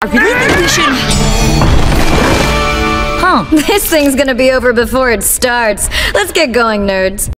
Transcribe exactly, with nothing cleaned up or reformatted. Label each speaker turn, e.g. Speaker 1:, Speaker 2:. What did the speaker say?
Speaker 1: I really think we should... Huh.
Speaker 2: This thing's gonna be over before it starts. Let's get going, nerds.